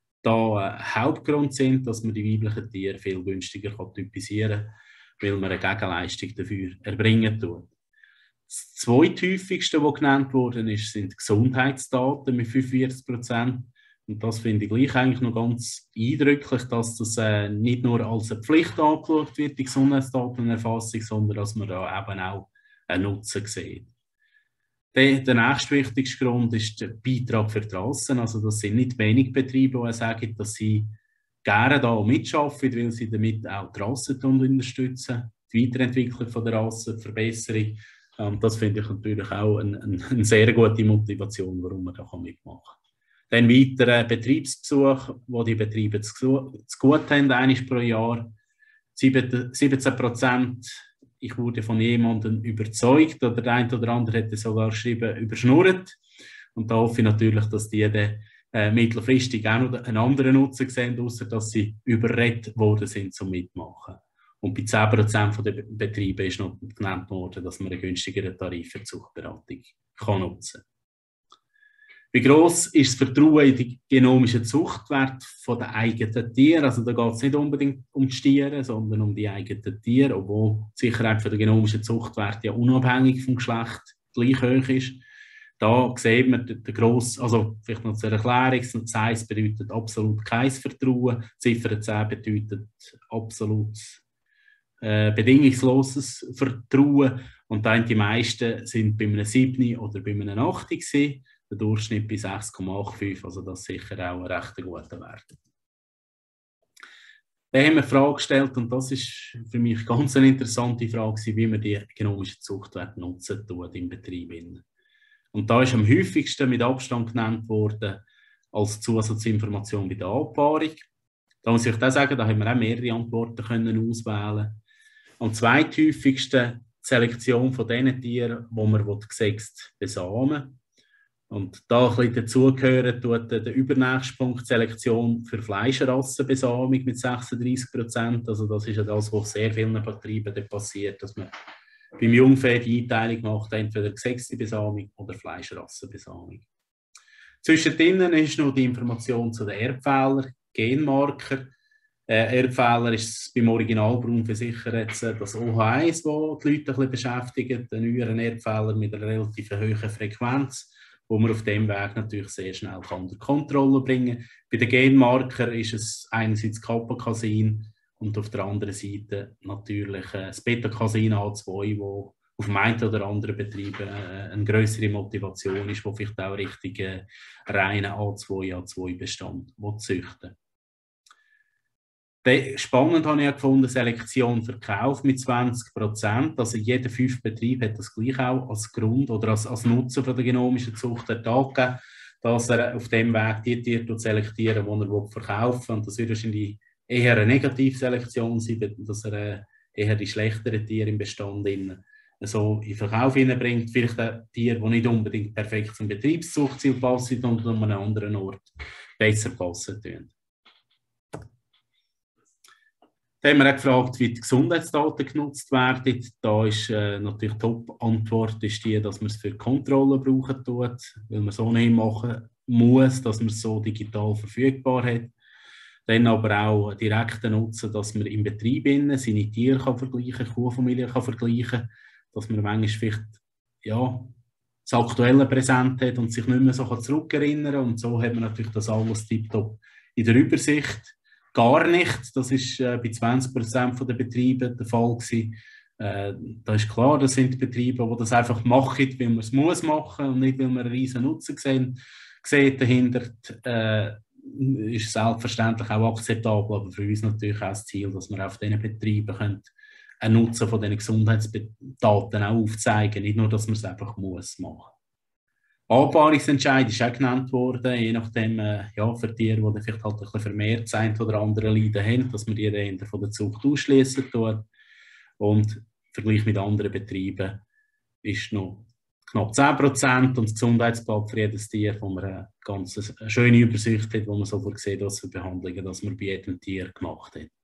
Speaker 1: da ein Hauptgrund sind, dass man die weiblichen Tiere viel günstiger kann typisieren kann, weil man eine Gegenleistung dafür erbringen tut. Das zweithäufigste, was genannt worden ist, sind Gesundheitsdaten mit fünfundvierzig Prozent. Und das finde ich gleich eigentlich noch ganz eindrücklich, dass das äh, nicht nur als eine Pflicht angeschaut wird, die Gesundheitsdatenerfassung, sondern dass man da eben auch einen Nutzen sieht. Der, der nächstwichtigste Grund ist der Beitrag für die Rassen. Also das sind nicht wenig Betriebe, die sagen, dass sie gerne da mitarbeiten, weil sie damit auch die Rassen unterstützen, die Weiterentwicklung von der Rasse, die Verbesserung. Und das finde ich natürlich auch eine, eine, eine sehr gute Motivation, warum man da mitmachen kann. Dann weiter Betriebsbesuch, wo die Betriebe zu gut haben, einmal pro Jahr. siebzehn Prozent, ich wurde von jemandem überzeugt, oder der eine oder andere hätte sogar geschrieben, überschnurrt. Und da hoffe ich natürlich, dass die dann, äh, mittelfristig auch noch einen anderen Nutzen sehen, außer dass sie überredet worden sind zum Mitmachen. Und bei zehn Prozent der Betriebe ist noch genannt worden, dass man einen günstigeren Tarif für die Zuchtberatung kann nutzen kann. Wie gross ist das Vertrauen in die genomischen Zuchtwerte der eigenen Tiere? Also da geht es nicht unbedingt um die Stiere, sondern um die eigenen Tiere, obwohl die Sicherheit für den genomischen Zuchtwert ja unabhängig vom Geschlecht gleich hoch ist. Da sieht man den grossen, also vielleicht noch zur Erklärung, eins bedeutet absolut kein Vertrauen, Ziffer zehn bedeutet absolut äh, bedingungsloses Vertrauen und dann die meisten sind bei einem sieben oder bei einem acht gewesen. Der Durchschnitt bei sechs Komma fünfundachtzig, also das ist sicher auch ein recht guter Wert. Dann haben wir eine Frage gestellt, und das ist für mich ganz eine interessante Frage, wie man die genomischen Zuchtwerte nutzen tut im Betrieb. Und da ist am häufigsten mit Abstand genannt worden als Zusatzinformation bei der Anpaarung. Da muss ich auch sagen, da haben wir auch mehrere Antworten können auswählen. Am zweithäufigsten die Selektion von den Tieren, die man gesext besamen will. Und da ein bisschen dazugehören tut der übernächste Punkt, Selektion für Fleischrassenbesamung mit sechsunddreißig Prozent. Also das ist ja das, was sehr vielen Betrieben passiert, dass man beim Jungvieh die Einteilung macht, entweder gesexte Besamung oder Fleischrassenbesamung. Zwischendrin ist noch die Information zu den Erbfehlern, Genmarker. Äh, Erbfehler ist beim Originalbraunfisch sicher jetzt das O H eins, das die Leute ein bisschen beschäftigt, einen neueren Erbfehler mit einer relativ hohen Frequenz, wo man auf dem Weg natürlich sehr schnell unter Kontrolle bringen kann. Bei den Genmarker ist es einerseits Kappa-Casein und auf der anderen Seite natürlich das Beta-Casein A zwei, wo auf dem einen oder anderen Betrieb eine größere Motivation ist, wo vielleicht auch richtig äh, reinen A zwei A zwei Bestand züchten. Spannend habe ich auch gefunden, Selektion Verkauf mit zwanzig Prozent. Also jeder fünfte Betrieb hat das gleich auch als Grund oder als, als Nutzen von der genomischen Zucht ertagt, dass er auf dem Weg die Tiere selektieren, die er verkaufen will. Und das wird wahrscheinlich eher eine Negativselektion sein, dass er eher die schlechteren Tiere im Bestand so in den Verkauf hineinbringt. Vielleicht auch Tiere, die nicht unbedingt perfekt zum Betriebszuchtziel passen und an einem anderen Ort besser passen tun. Dann haben wir auch gefragt, wie die Gesundheitsdaten genutzt werden. Da ist äh, natürlich die Top-Antwort ist die, dass man es für Kontrollen brauchen tut, weil man es so nicht machen muss, dass man es so digital verfügbar hat. Dann aber auch direkten Nutzen, dass man im Betrieb innen seine Tiere kann vergleichen kann, Kuhfamilie kann vergleichen, dass man manchmal vielleicht ja, das Aktuelle präsent hat und sich nicht mehr so zurückerinnern kann. Und so hat man natürlich das alles tiptop in der Übersicht. Gar nicht, das war äh, bei zwanzig Prozent der Betriebe der Fall gewesen. Äh, da ist klar, das sind Betriebe, die das einfach machen, weil man es muss machen und nicht, weil man einen riesen Nutzen sehen, sieht dahinter. Äh, ist selbstverständlich auch akzeptabel, aber für uns natürlich auch das Ziel, dass wir auf diesen Betrieben können einen Nutzen von diesen Gesundheitsdaten auch aufzeigen, nicht nur, dass man es einfach muss machen. Anpaarungsentscheid ist auch genannt worden, je nachdem, äh, ja, für Tiere, die vielleicht halt ein bisschen vermehrt sein oder andere Leiden haben, dass man die dann von der Zucht ausschließen tut. Und im Vergleich mit anderen Betrieben ist noch knapp zehn Prozent und das Gesundheitsblatt für jedes Tier, wo man eine ganz eine schöne Übersicht hat, wo man sofort sieht, was für Behandlungen dass man bei jedem Tier gemacht hat.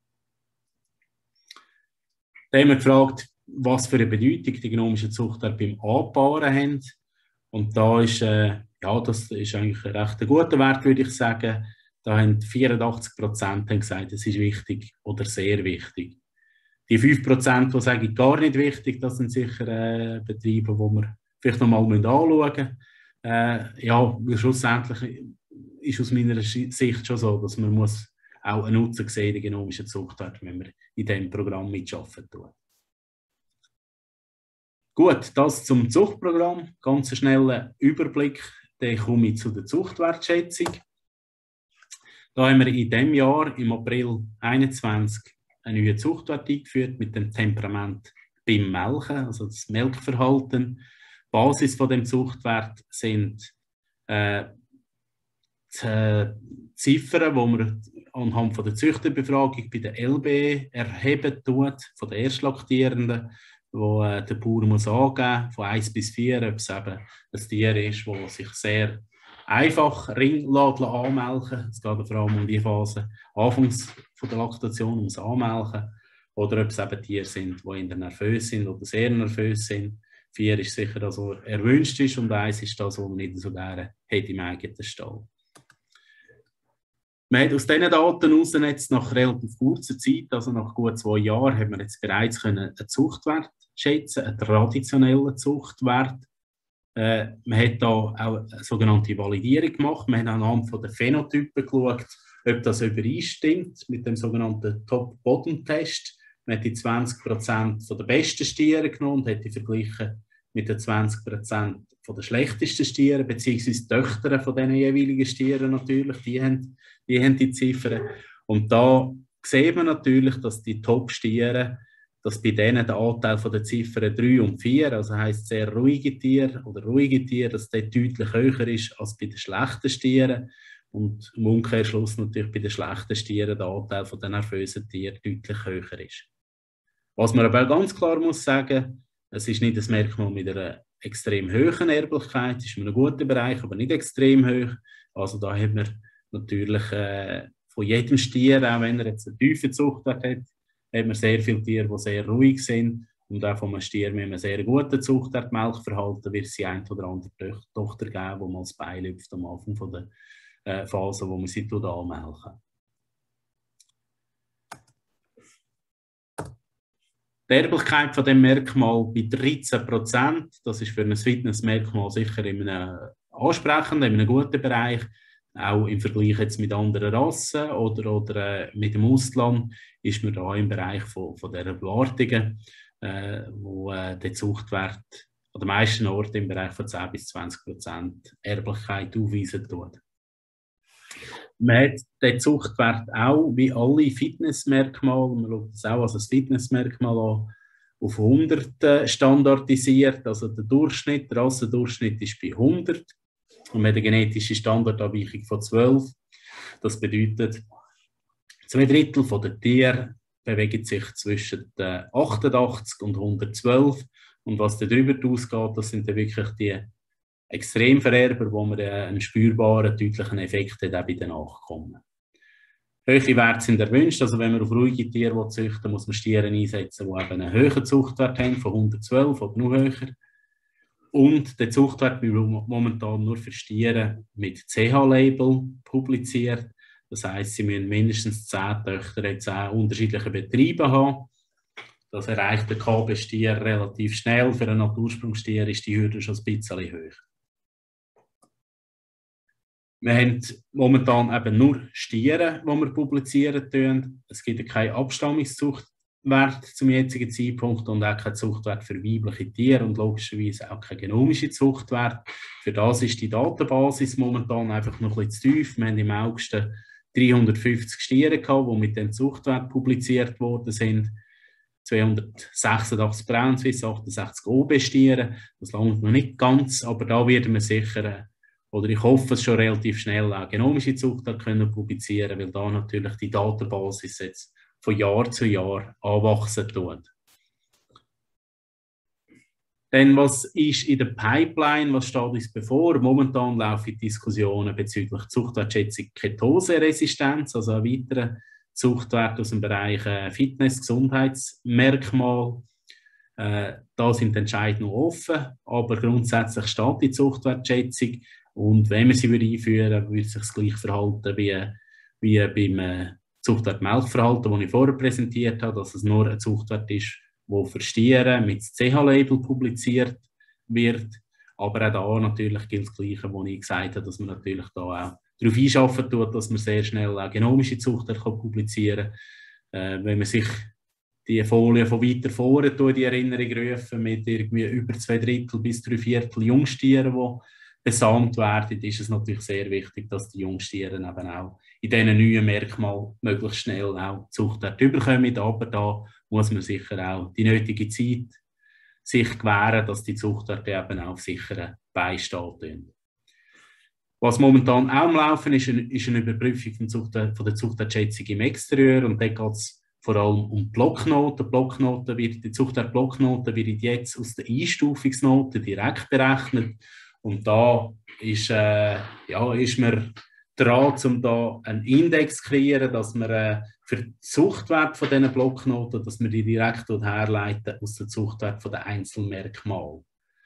Speaker 1: Dann haben wir gefragt, was für eine Bedeutung die genomische Zuchtwerte beim Anpaaren haben. Und da ist, äh, ja, das ist eigentlich ein recht guter Wert, würde ich sagen. Da haben vierundachtzig Prozent gesagt, es ist wichtig oder sehr wichtig. Die fünf Prozent, die sagen, gar nicht wichtig, das sind sicher äh, Betriebe, die wir vielleicht noch mal anschauen müssen. Äh, ja, schlussendlich ist aus meiner Sicht schon so, dass man muss auch einen Nutzen sehen, die genomische Zuchtwerte, wenn man in diesem Programm mitarbeiten tut. Gut, das zum Zuchtprogramm. Ganz schnellen Überblick. Dann komme ich zu der Zuchtwertschätzung. Da haben wir in diesem Jahr, im April zweitausendeinundzwanzig, einen neuen Zuchtwert eingeführt mit dem Temperament beim Melken, also das Melkverhalten. Die Basis von dem Zuchtwert sind äh, die äh, Ziffern, die man anhand von der Züchterbefragung bei der L B erheben tut, von den Erstlaktierenden, wo äh, der Bauer muss angeben, von eins bis vier, ob es eben ein Tier ist, das sich sehr einfach ring anmelken. Es geht vor allem um die Phase anfangs von der Laktation, ums Anmelken. Oder ob es eben Tiere sind, die eher nervös sind oder sehr nervös sind. Vier ist sicher das, was erwünscht ist, und eins ist das, was man nicht so gerne hat im eigenen Stall. Man hat aus diesen Daten heraus jetzt nach relativ kurzer Zeit, also nach gut zwei Jahren, haben wir jetzt bereits können einen Zuchtwert schätzen, einen traditionellen Zuchtwert. Äh, man hat da auch eine sogenannte Validierung gemacht. Man hat anhand von den Phänotypen geschaut, ob das übereinstimmt mit dem sogenannten Top-Bottom-Test. Man hat die zwanzig Prozent der besten Stiere genommen und hat die verglichen mit den zwanzig Prozent der schlechtesten Stiere, beziehungsweise Töchter von diesen jeweiligen Stieren natürlich, die haben, die haben die Ziffern. Und da sieht man natürlich, dass die Top-Stiere, dass bei denen der Anteil von den Ziffern drei und vier, also heisst sehr ruhige Tiere oder ruhige Tiere, dass der deutlich höher ist als bei den schlechten Stieren. Und im Umkehrschluss natürlich bei den schlechten Stieren der Anteil von den nervösen Tieren deutlich höher ist. Was man aber auch ganz klar muss sagen, es ist nicht ein Merkmal mit einer extrem hohen Erblichkeit, es ist in einem guten Bereich, aber nicht extrem hoch. Also da hat man natürlich äh, von jedem Stier, auch wenn er jetzt eine tiefe Zuchtwert hat, hat man sehr viele Tiere, die sehr ruhig sind. Und auch von einem Stier mit einem sehr guten Zuchtwert Melkverhalten wird es die eine oder andere Tochter geben, die mal das Bein lüpft am Anfang von der äh, Phase, wo man sie anmelken. Die Erblichkeit von dem Merkmal bei dreizehn Prozent, das ist für ein Fitnessmerkmal sicher in einem ansprechenden, in einem guten Bereich. Auch im Vergleich jetzt mit anderen Rassen oder, oder äh, mit dem Ausland ist man da im Bereich von, von dieser Bewartungen, äh, wo äh, der Zuchtwert an den meisten Orten im Bereich von zehn bis zwanzig Prozent Erblichkeit aufweisen tut. Man hat den Zuchtwert auch, wie alle Fitnessmerkmale, man schaut das auch als ein Fitnessmerkmal an, auf hundert standardisiert. Also der Durchschnitt, der Rassendurchschnitt ist bei hundert. Und man hat eine genetische Standardabweichung von zwölf. Das bedeutet, zwei Drittel der Tiere bewegen sich zwischen achtundachtzig und hundertzwölf. Und was darüber ausgeht, das sind dann wirklich die Extremvererber, wo man einen spürbaren, deutlichen Effekt hat auch bei den Nachkommen. Hohe Werte sind erwünscht, also wenn man auf ruhige Tiere züchten will, muss man Stiere einsetzen, die eben einen höheren Zuchtwert haben, von hundertzwölf oder noch höher. Und der Zuchtwert wird momentan nur für Stiere mit C H-Label publiziert. Das heisst, sie müssen mindestens zehn Töchter in zehn unterschiedlichen Betrieben haben. Das erreicht der K B-Stier relativ schnell. Für einen Natursprungstier ist die Hürde schon ein bisschen hoch. Wir haben momentan eben nur Stiere, die wir publizieren tun. Es gibt keinen Abstammungszuchtwert zum jetzigen Zeitpunkt und auch keinen Zuchtwert für weibliche Tiere und logischerweise auch keinen genomischen Zuchtwert. Für das ist die Datenbasis momentan einfach noch ein bisschen zu tief. Wir haben im August dreihundertfünfzig Stiere gehabt, die mit dem Zuchtwert publiziert worden sind. zweihundertsechsundachtzig Braunschweig, achtundsechzig O B-Stiere. Das langt noch nicht ganz, aber da werden wir sicher, oder ich hoffe es schon relativ schnell, auch genomische Zuchtwerte können publizieren, weil da natürlich die Datenbasis jetzt von Jahr zu Jahr anwachsen tut. Dann, was ist in der Pipeline, was steht uns bevor? Momentan laufen Diskussionen bezüglich Zuchtwertschätzung Ketose-Resistenz, also ein weiterer Zuchtwert aus dem Bereich Fitness, Gesundheitsmerkmal. Äh, da sind die Entscheidungen noch offen, aber grundsätzlich steht die Zuchtwertschätzung. Und wenn man sie einführen würde, würde es sich das gleich verhalten wie, wie beim äh, Zuchtwert Melkverhalten, das ich vorher präsentiert habe, dass es nur ein Zuchtwert ist, der für Stiere mit C H-Label publiziert wird. Aber auch da natürlich gilt das Gleiche, was ich gesagt habe, dass man natürlich da auch darauf einschaffen tut, dass man sehr schnell auch genomische Zuchtwerte publizieren kann. Äh, wenn man sich die Folie von weiter vorne in die Erinnerung rufen, mit irgendwie über zwei Drittel bis drei Viertel Jungstiere, die besamt werden, ist es natürlich sehr wichtig, dass die Jungstiere eben auch in diesen neuen Merkmalen möglichst schnell auch Zuchtwerte überkommen. Aber da muss man sicher auch die nötige Zeit sich gewähren, dass die Zuchtwerte eben auch auf sicheren Beinen stehen. Was momentan auch am Laufen ist, ist eine Überprüfung von, Zuchtwert, von der Zuchtwertschätzung im Exterieur. Und da geht es vor allem um Blocknoten. Blocknoten wird, die Zuchtwertblocknoten werden jetzt aus den Einstufungsnoten direkt berechnet. Und da ist, äh, ja, ist man dran, um da einen Index zu kreieren, dass man äh, für den Zuchtwert von diesen Blocknoten, dass man die direkt herleiten aus dem Zuchtwert von den Einzelmerkmalen.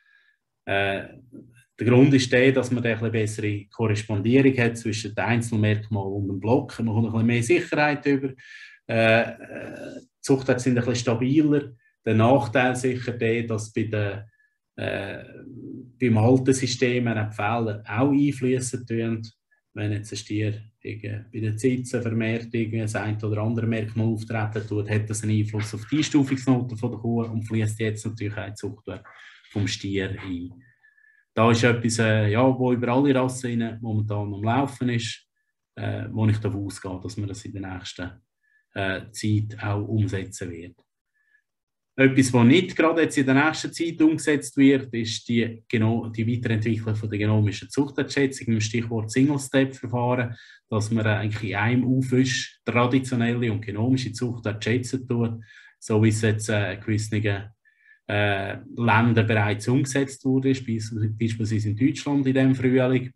Speaker 1: Äh, der Grund ist der, dass man eine bessere Korrespondierung hat zwischen den Einzelmerkmalen und dem Block. Man kommt ein bisschen mehr Sicherheit über. Äh, die Zuchtwerte sind ein bisschen stabiler. Der Nachteil sicher der, dass bei den Äh, beim alten System die Fehler auch einfließen tun. Wenn jetzt ein Stier bei den Zitzen vermehrt das ein oder andere Merkmal auftreten tut, hat das einen Einfluss auf die Einstufungsnoten von der Kuh und fließt jetzt natürlich auch die Zuchtwert vom Stier ein. Da ist etwas, äh, ja, wo über alle Rassen momentan am Laufen ist, äh, wo ich davon ausgehe, dass man das in der nächsten äh, Zeit auch umsetzen wird. Etwas, was nicht gerade jetzt in der nächsten Zeit umgesetzt wird, ist die, die Weiterentwicklung von der genomischen Zuchtwertschätzung mit dem Stichwort Single-Step-Verfahren, dass man eigentlich in einem Aufwisch traditionelle und genomische Zuchtwerte schätzen tut, so wie es jetzt äh, in gewissen äh, Ländern bereits umgesetzt wurde, beispielsweise in Deutschland in diesem Frühling.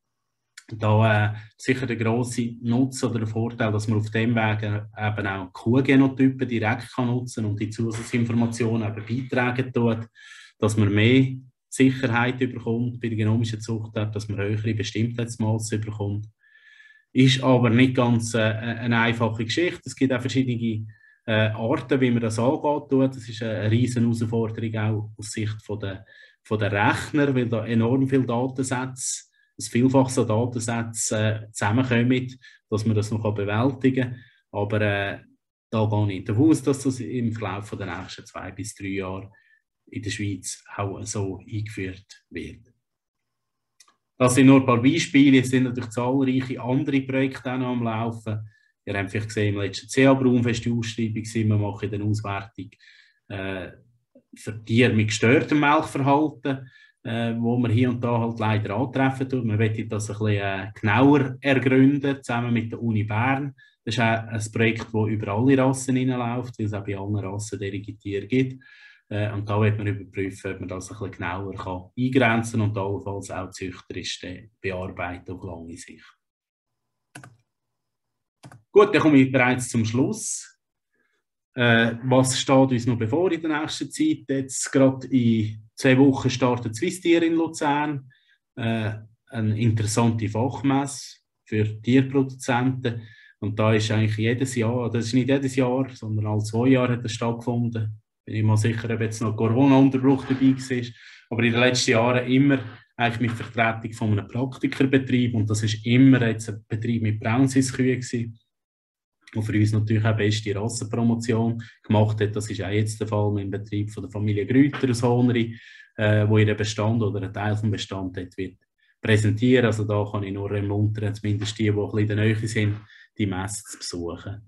Speaker 1: Da äh, sicher der grosse Nutzen oder der Vorteil, dass man auf dem Weg äh, eben auch Kuhgenotypen direkt kann nutzen und die Zusatzinformationen eben beitragen tut, dass man mehr Sicherheit bekommt bei der genomischen Zuchtwert, dass man höhere Bestimmtheitsmaße bekommt. Ist aber nicht ganz äh, eine einfache Geschichte. Es gibt auch verschiedene äh, Arten, wie man das angeht. Das ist eine riesen Herausforderung auch aus Sicht von der, von der Rechner, weil da enorm viele Datensätze ein Vielfaches an Datensätzen äh, zusammenkommen, dass man das noch bewältigen kann. Aber äh, da gehe ich davon aus, dass das im Verlauf der nächsten zwei bis drei Jahre in der Schweiz auch so eingeführt wird. Das sind nur ein paar Beispiele. Es sind natürlich zahlreiche andere Projekte auch noch am Laufen. Ihr habt vielleicht gesehen, im letzten C A-Braunfest die Ausschreibung sind. Wir machen eine Auswertung äh, für Tiere mit gestörtem Melkverhalten, Äh, wo man hier und da halt leider antreffen tut. Man möchte das ein bisschen äh, genauer ergründen, zusammen mit der Uni Bern. Das ist auch ein Projekt, das über alle Rassen hineinläuft, weil es auch bei allen Rassen derige Tiere gibt. Äh, und da wird man überprüfen, ob man das ein bisschen genauer kann eingrenzen und allenfalls auch züchterisch bearbeiten auf lange Sicht. Gut, dann komme ich bereits zum Schluss. Äh, was steht uns noch bevor in der nächsten Zeit? Jetzt gerade in zwei Wochen startet Swisstier in Luzern. Äh, eine interessante Fachmesse für Tierproduzenten. Und da ist eigentlich jedes Jahr, das ist nicht jedes Jahr, sondern alle zwei Jahre hat das stattgefunden. Bin ich mal sicher, ob jetzt noch Corona-Unterbruch dabei war. Aber in den letzten Jahren immer eigentlich mit Vertretung von einem Praktikerbetrieb. Und das ist immer jetzt ein Betrieb mit Braunsiskühen gewesen. Und für uns natürlich auch beste Rassenpromotion gemacht hat. Das ist auch jetzt der Fall mit dem Betrieb von der Familie Grüter aus Honeri, äh, wo ihren Bestand oder einen Teil des Bestands dort wird präsentieren. Also da kann ich nur ermuntern, zumindest die, die ein bisschen in der Nähe sind, die Messe zu besuchen.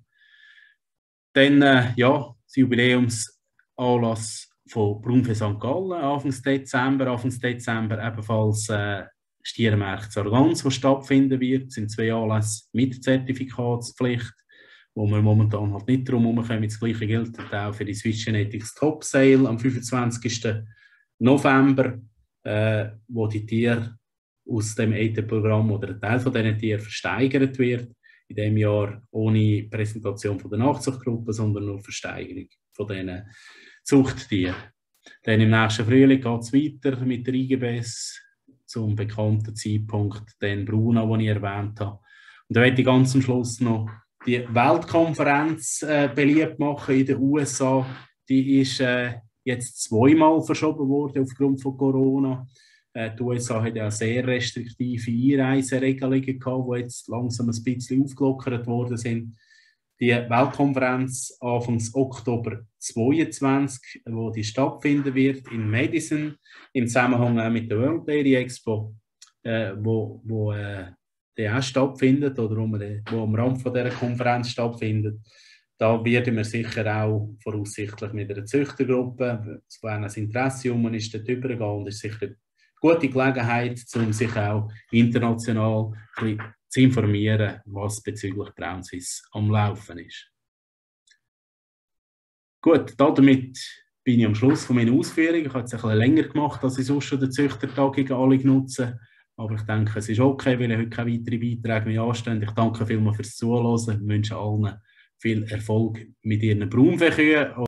Speaker 1: Dann, äh, ja, das Jubiläumsanlass von Braunvieh Sankt Gallen, Anfang Dezember. Anfang Dezember ebenfalls äh, Stiermärkte Sargans, die stattfinden wird. Das sind zwei Anlässe mit Zertifikatspflicht, wo wir momentan halt nicht drum herumkommen. Das Gleiche gilt auch für die Swiss Genetics Top Sale am fünfundzwanzigsten November, äh, wo die Tiere aus dem E T H-Programm oder ein Teil von diesen Tieren versteigert wird. In diesem Jahr ohne Präsentation von der Nachzuchtgruppe, sondern nur Versteigerung von diesen Zuchttieren. Dann im nächsten Frühling geht es weiter mit der I G B S zum bekannten Zeitpunkt, den Bruna, den ich erwähnt habe. Und da möchte ich ganz am Schluss noch die Weltkonferenz äh, beliebt machen in den U S A. Die ist äh, jetzt zweimal verschoben worden aufgrund von Corona. Äh, die U S A hat ja sehr restriktive Einreiseregelungen gehabt, die jetzt langsam ein bisschen aufgelockert worden sind. Die Weltkonferenz Anfang Oktober zweiundzwanzig, wo die stattfinden wird in Madison, im Zusammenhang auch mit der World Dairy Expo, äh, wo, wo äh, die auch stattfindet oder wo, wir, wo am Rand von dieser Konferenz stattfindet. Da werden wir sicher auch voraussichtlich mit einer Züchtergruppe, wenn ein Interesse um ist, dort übergehen. Und es ist sicher eine gute Gelegenheit, um sich auch international ein bisschen zu informieren, was bezüglich Braunsiss am Laufen ist. Gut, damit bin ich am Schluss von meiner Ausführungen. Ich habe es ein bisschen länger gemacht, als ich sonst schon den Züchtertagungen alle nutze. Aber ich denke, es ist okay, weil ich heute keine weiteren Beiträge mehr anstehen. Ich danke vielmals fürs Zuhören und wünsche allen viel Erfolg mit ihren Braunviehkühen.